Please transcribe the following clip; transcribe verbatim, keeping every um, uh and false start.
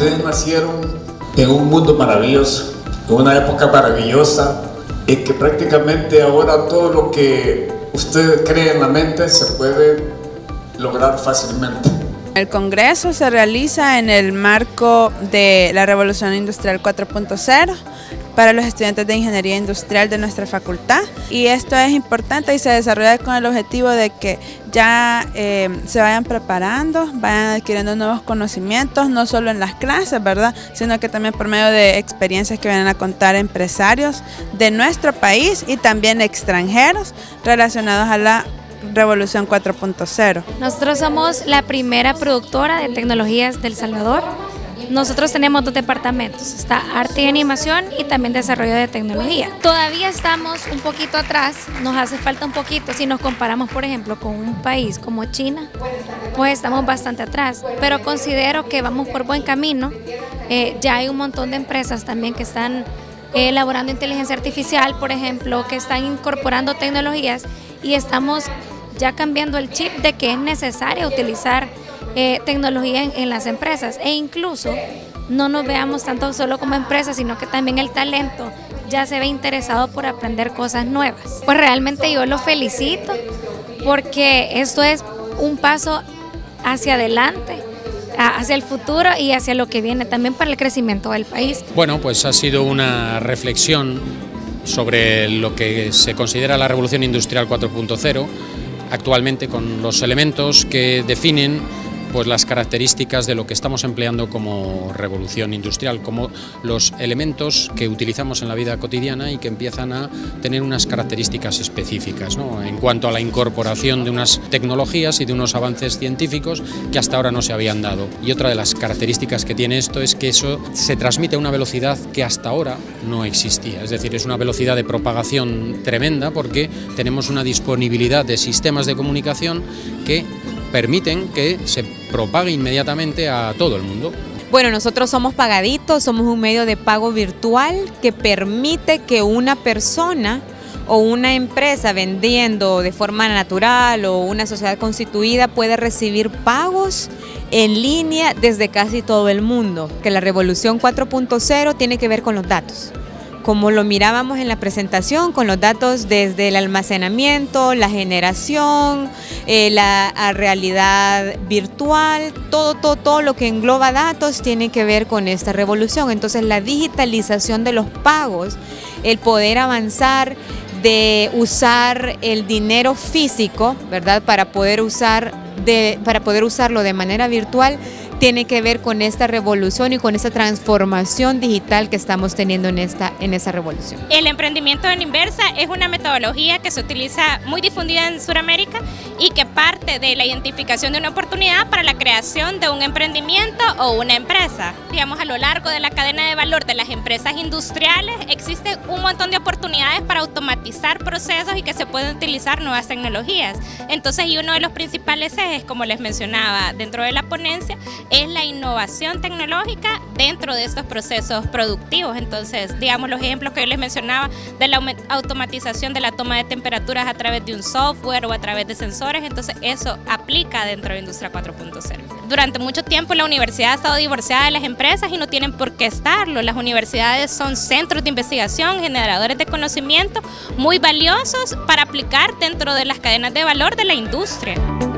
ustedes nacieron en un mundo maravilloso, en una época maravillosa, en que prácticamente ahora todo lo que usted cree en la mente se puede lograr fácilmente. El Congreso se realiza en el marco de la Revolución Industrial cuatro punto cero para los estudiantes de Ingeniería Industrial de nuestra facultad, y esto es importante y se desarrolla con el objetivo de que ya eh, se vayan preparando, vayan adquiriendo nuevos conocimientos, no solo en las clases, ¿verdad?, sino que también por medio de experiencias que vienen a contar empresarios de nuestro país y también extranjeros relacionados a la Revolución cuatro punto cero. Nosotros somos la primera productora de tecnologías de El Salvador. Nosotros tenemos dos departamentos, está arte y animación y también desarrollo de tecnología. Todavía estamos un poquito atrás, nos hace falta un poquito, si nos comparamos por ejemplo con un país como China, pues estamos bastante atrás, pero considero que vamos por buen camino. Eh, ya hay un montón de empresas también que están eh, elaborando inteligencia artificial, por ejemplo, que están incorporando tecnologías y estamos ya cambiando el chip de que es necesario utilizar Eh, tecnología en, en las empresas, e incluso no nos veamos tanto solo como empresas, sino que también el talento ya se ve interesado por aprender cosas nuevas. Pues realmente yo lo felicito porque esto es un paso hacia adelante, hacia el futuro y hacia lo que viene también para el crecimiento del país. Bueno, pues ha sido una reflexión sobre lo que se considera la Revolución Industrial cuatro punto cero actualmente, con los elementos que definen pues las características de lo que estamos empleando como revolución industrial, como los elementos que utilizamos en la vida cotidiana y que empiezan a tener unas características específicas, ¿no?, en cuanto a la incorporación de unas tecnologías y de unos avances científicos que hasta ahora no se habían dado. Y otra de las características que tiene esto es que eso se transmite a una velocidad que hasta ahora no existía, es decir, es una velocidad de propagación tremenda porque tenemos una disponibilidad de sistemas de comunicación que permiten que se propague inmediatamente a todo el mundo. Bueno, nosotros somos Pagaditos, somos un medio de pago virtual que permite que una persona o una empresa vendiendo de forma natural o una sociedad constituida pueda recibir pagos en línea desde casi todo el mundo. Que la Revolución cuatro punto cero tiene que ver con los datos, como lo mirábamos en la presentación, con los datos desde el almacenamiento, la generación, eh, la realidad virtual, todo, todo, todo lo que engloba datos tiene que ver con esta revolución. Entonces la digitalización de los pagos, el poder avanzar de usar el dinero físico, ¿verdad?, para poder usar de, para poder usarlo de manera virtual, tiene que ver con esta revolución y con esta transformación digital que estamos teniendo en esta en esa revolución. El emprendimiento en inversa es una metodología que se utiliza muy difundida en Sudamérica y que parte de la identificación de una oportunidad para la creación de un emprendimiento o una empresa. Digamos, a lo largo de la cadena de valor de las empresas industriales existe un montón de oportunidades para automatizar procesos y que se pueden utilizar nuevas tecnologías. Entonces, y uno de los principales ejes, como les mencionaba dentro de la ponencia, es la innovación tecnológica dentro de estos procesos productivos. Entonces, digamos, los ejemplos que yo les mencionaba de la automatización de la toma de temperaturas a través de un software o a través de sensores, entonces eso aplica dentro de Industria cuatro punto cero. Durante mucho tiempo la universidad ha estado divorciada de las empresas y no tienen por qué estarlo. Las universidades son centros de investigación, generadores de conocimiento muy valiosos para aplicar dentro de las cadenas de valor de la industria.